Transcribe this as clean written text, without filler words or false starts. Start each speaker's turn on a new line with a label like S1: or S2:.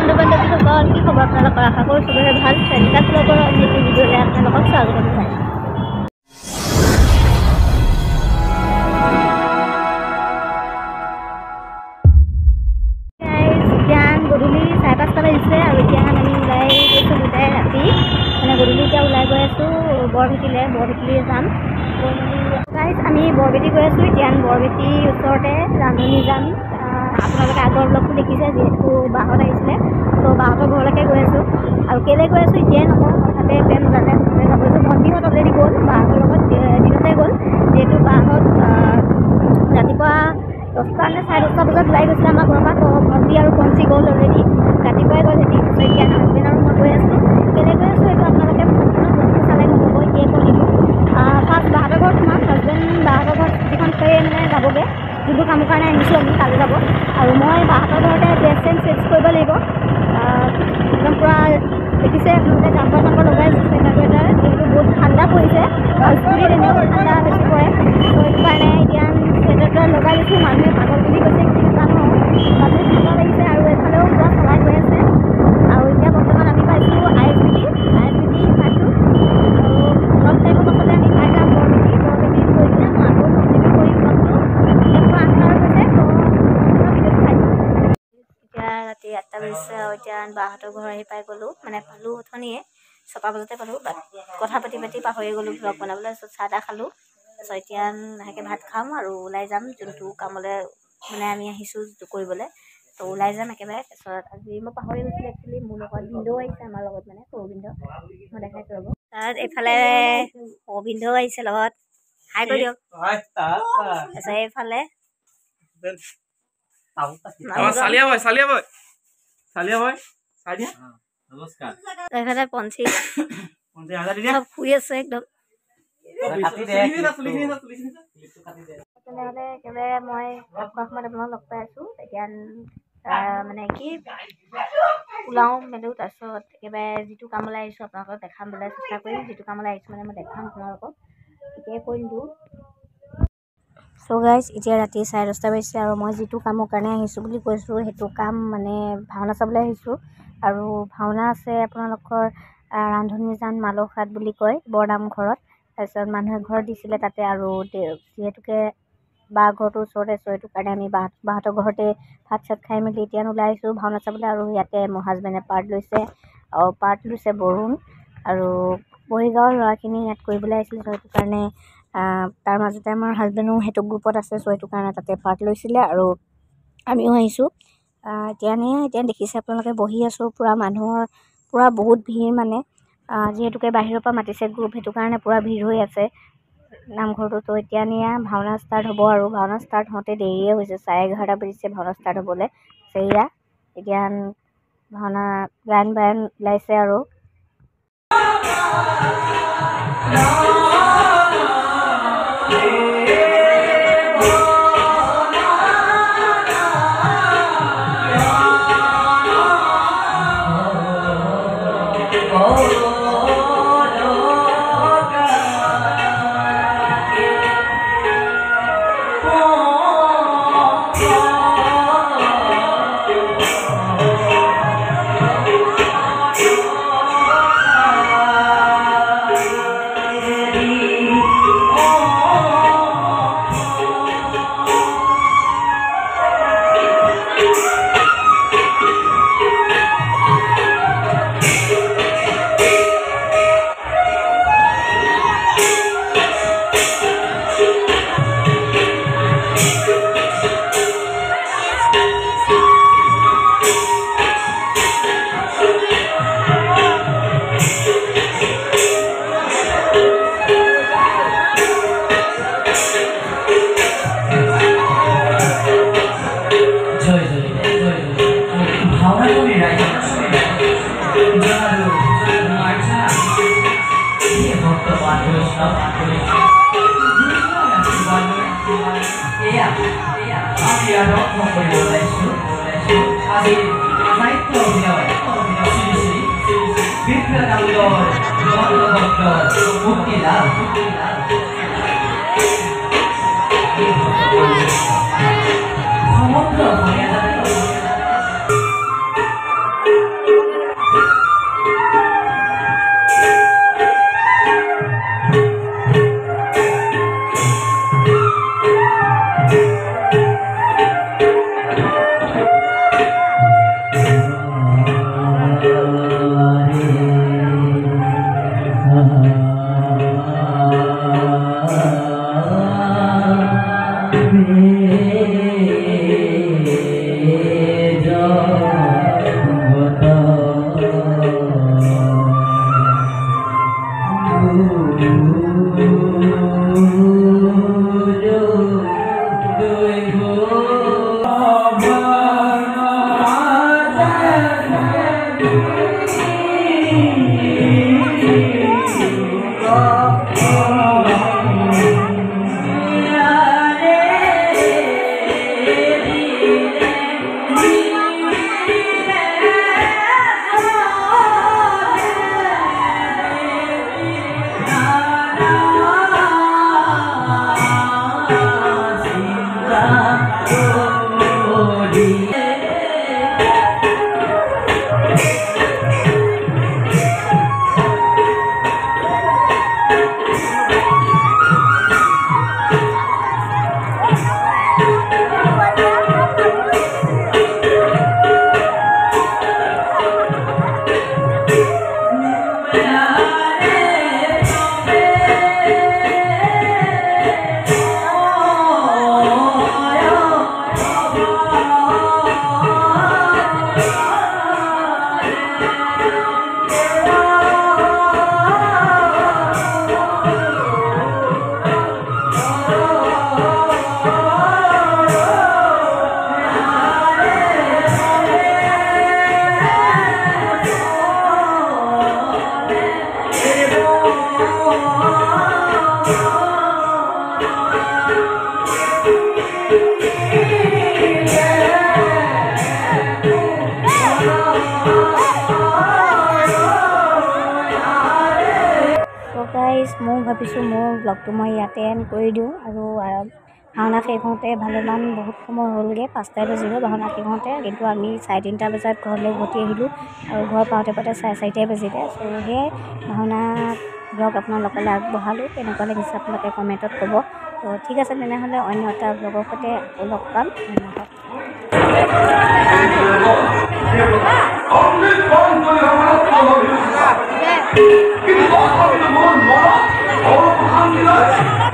S1: বন্ধু বান্ধৱীসকল কি খবৰ আপোনালোকৰ আশা কৰোঁ চবৰে ভাল চাৰিটা ব্লগৰ অন্য এটি ভিডিঅ'লৈ আপোনালোকক স্বাগতম জনাইছোঁ গধূলি 5:30 বাজিছে আৰু এতিয়া আমি ওলাই গৈছোঁ দুটাই ৰাতি মানে গধূলি এতিয়া ওলাই গৈ আছোঁ বৰভেটিলৈ যাম গাইজ আমি বৰভেটি গৈ আছোঁ এতিয়া বৰভেটি ওচৰতে ৰান্ধনি যাম আপোনালোকে আগৰ ব্লগটো দেখিছে যিহেতু বাহঁত আহিছিলে ত' বাহঁতৰ ঘৰলৈকে গৈ আছোঁ আৰু কেলৈ গৈ আছোঁ এতিয়াই নকওঁ হঠাতে প্লেন ওলালে যাব গৈছোঁ ভণ্টিহঁত অলৰেডি গ'ল বাহঁতৰ লগত দিনতে গ'ল যিহেতু বাহঁত ৰাতিপুৱা 10টা নে 10:30 বজাত ওলাই গৈছিলে আমাৰ ঘৰৰ পৰা ত' ভণ্টি আৰু পঞ্চি গ'ল অলৰেডি ৰাতিপুৱাই গ'ল সিহঁতি ত' এতিয়া হাজবেণ্ড আৰু মই গৈ আছোঁ কেলৈ গৈ আছোঁ এইটো আপোনালোকে ব্লগটো চালে গম পাব এতিয়াই কৈ দিলোঁ ফাৰ্ষ্ট বাহঁতৰ ঘৰত সোমাম হাজবেণ্ড বাহঁতৰ ঘৰত স্কুটিখন থৈ মানে যাবগৈ যোনটো কামৰ কাৰণে আহিছোঁ আমি তালৈ যাব আৰু মই বাহঁতৰ ঘৰতে ড্ৰেছ চেঞ্জ কৰিব লাগিব একদম পূৰা দেখিছে আপোনালোকে জাম্পাৰ লগাই আছোঁ চুৱেটাৰ যিহেতু বহুত ঠাণ্ডা পৰিছে আৰু স্কুটিত এনেও ঠাণ্ডা বেছি পৰে ত' সেইটো কাৰণে এতিয়া চুৱেটাৰ লগাই লৈছোঁ মানুহে পাগল বুলি কৈছে কিন্তু নাজানো মানুহে ঠাণ্ডা লাগিছে আৰু এইফালেও পূৰা চলাই গৈ আছে আৰু এতিয়া বৰ্তমান আমি পাইছোঁ আই এছ বি টি পাইছোঁ আৰু অলপ টাইমৰ পাছতে আমি পাই যাম বৰভেটি গৈ কিনে মই আকৌ কণ্টিনিউ কৰিম ব্লগটো এতিয়া পূৰা আন্ধাৰ হৈছে ত' ভিডিঅ'টো চাই এতিয়া ৰাতি 8টা বাজিছে আৰু এতিয়া বাহঁতৰ ঘৰ আহি পাই গ'লোঁ মানে পালোঁ অথনিয়ে 6টা বজাতে পালোঁ বাট কথা পাতি পাহৰি গ'লোঁ ব্লগ বনাবলৈ তাৰপিছত চাহ তাহ খালোঁ তাৰপিছত এতিয়া লাহেকৈ ভাত খাম আৰু ওলাই যাম যোনটো কামলৈ মানে আমি আহিছোঁ যিটো কৰিবলৈ ত' ওলাই যাম একেবাৰে তাৰপিছত আজি মই পাহৰি গৈছিলোঁ একচুৱেলি মোৰ লগত ভিনদেউ আহিছে আমাৰ লগত মানে সৰু ভিনদেউ মই দেখাইছোঁ ৰ'ব তাত এইফালে সৰু ভিনদেউ আহিছে লগত হাই কৰি দিয়ক তাৰপিছত এইফালে এইফালে পঞ্চি চব শুই আছে একদম তেনেহ'লে একেবাৰে মই খোৱা সময়ত আপোনাক লগ পাই আছোঁ এতিয়া মানে কি ওলাওঁ মেলোঁ তাৰপিছত একেবাৰে যিটো কামলৈ আহিছোঁ আপোনালোকক দেখাবলৈ চেষ্টা কৰিম যিটো কামলৈ আহিছোঁ মানে মই দেখাম আপোনালোকক এতিয়াই কৈ দিওঁ চ' গাইজ এতিয়া ৰাতি 10:30 বাজিছে আৰু মই যিটো কামৰ কাৰণে আহিছোঁ বুলি কৈছোঁ সেইটো কাম মানে ভাওনা চাবলৈ আহিছোঁ আৰু ভাওনা আছে আপোনালোকৰ ৰান্ধনীজান মালসাত বুলি কয় বৰনামঘৰত তাৰপিছত মানুহে ঘৰ দিছিলে তাতে আৰু যিহেতুকে বা ঘৰটোৰ ওচৰতে আছোঁ সেইটো কাৰণে আমি বাহঁতৰ ঘৰতে ভাত চাত খাই মেলি এতিয়া ওলাই আহিছোঁ ভাওনা চাবলৈ আৰু ইয়াতে মোৰ হাজবেণ্ডে পাৰ্ট লৈছে বৰুণ আৰু বৰিগাঁৱৰ ল'ৰাখিনি ইয়াত কৰিবলৈ আহিছিলে চ' সেইটো কাৰণে তাৰ মাজতে আমাৰ হাজবেণ্ডো সেইটো গ্ৰুপত আছে চ' সেইটো কাৰণে তাতে পাৰ্ট লৈছিলে আৰু আমিও আহিছোঁ এতিয়া দেখিছে আপোনালোকে বহি আছোঁ পূৰা মানুহৰ পূৰা বহুত ভিৰ মানে যিহেতুকে বাহিৰৰ পৰা মাতিছে গ্ৰুপ সেইটো কাৰণে পূৰা ভিৰ হৈ আছে নামঘৰটো ত' এতিয়া ভাওনা ষ্টাৰ্ট হ'ব আৰু ভাওনা ষ্টাৰ্ট হওঁতে দেৰিয়ে হৈছে 11:30 বাজিছে ভাওনা ষ্টাৰ্ট হ'বলৈ সেয়া এতিয়া ভাওনা গায়ন বায়ন ওলাইছে আৰু মই ভাবিছোঁ মোৰ ব্লগটো মই ইয়াতে এণ্ড কৰি দিওঁ আৰু ভাওনা শেষ হওঁতে ভালেমান বহুত সময় হ'লগৈ 5টাই বাজিলে ভাওনা শেষ হওঁতে কিন্তু আমি 3:30 বজাত ঘৰলৈ উভতি আহিলোঁ আৰু ঘৰ পাওঁতে 4:30 বাজিলে চ' সেয়ে ভাওনা ব্লগ আপোনালোকলৈ আগবঢ়ালোঁ কেনেকুৱা লাগিছে আপোনালোকে কমেণ্টত ক'ব তো ঠিক আছে তেনেহ'লে অন্য এটা ব্লগৰ সৈতে আকৌ লগ পাম ধন্যবাদ